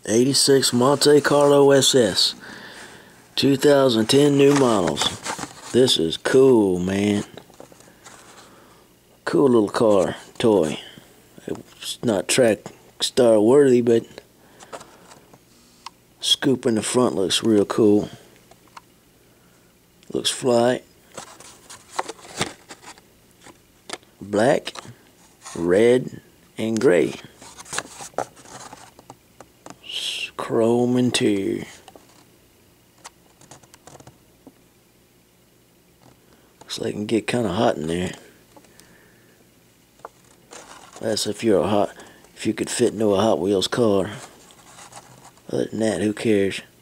86 Monte Carlo SS, 2010 new models. This is cool, man. Cool little car, toy. It's not track star worthy, but scoop in the front looks real cool. Looks fly. Black, red, and gray. Chrome interior. Looks like it can get kind of hot in there. That's if you could fit into a Hot Wheels car. Other than that, who cares?